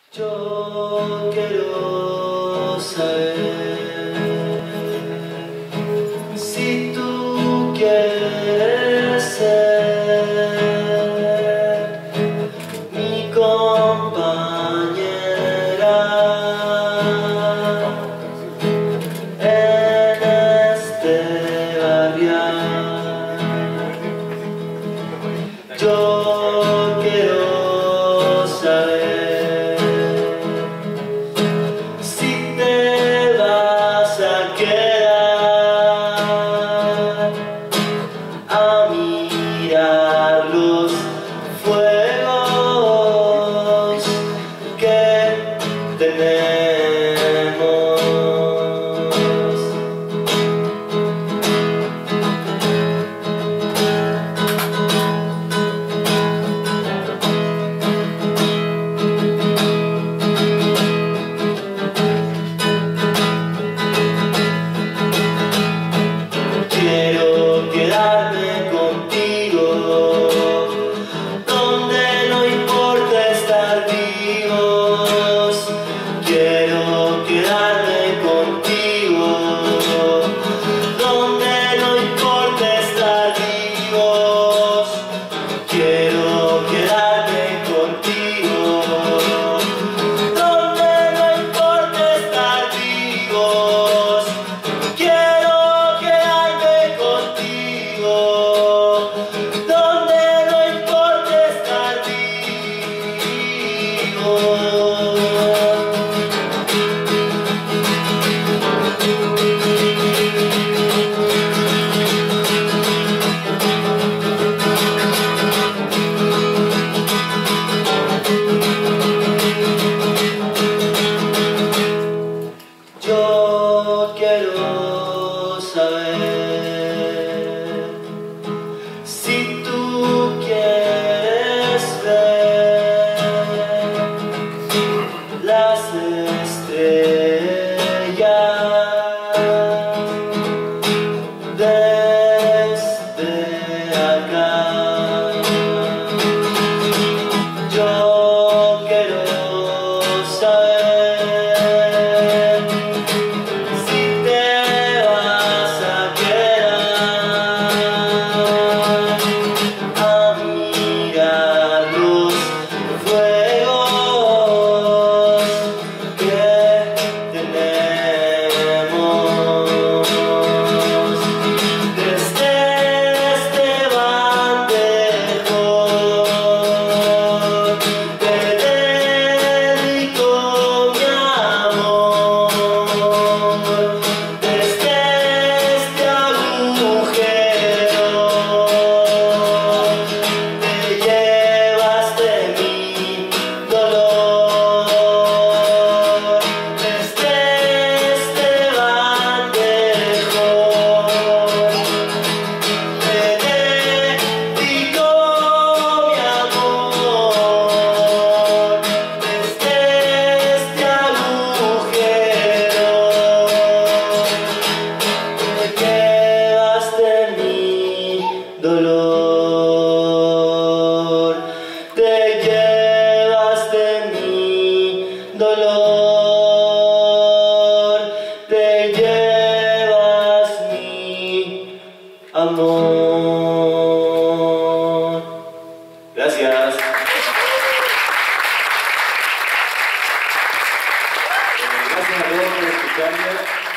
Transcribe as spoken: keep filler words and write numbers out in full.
Yo quiero saber si tú quieres ser mi compañera en este barrial. Yo quiero saber a mirar los fuegos que tenemos. Quiero quedarme contigo, donde no importa estar vivos. Quiero quedarme contigo, donde no importa estar vivos. Quiero quedarme contigo, donde no importa estar vivos. Quiero quedarme contigo, donde no importa estar vivo. Yo quiero saber si tú quieres ver las estrellas desde acá. Yo quiero saber si te vas a quedar a mirar los fuegos que tenemos desde este bandejón. Te dedico mi amor desde este agujero. Te llevas de mi dolor desde este bandejón. Te dedico mi amor desde este agujero. Te llevas de mi dolor, te llevas de mi dolor, te llevas mi amor. Gracias. Gracias a todos por escucharme.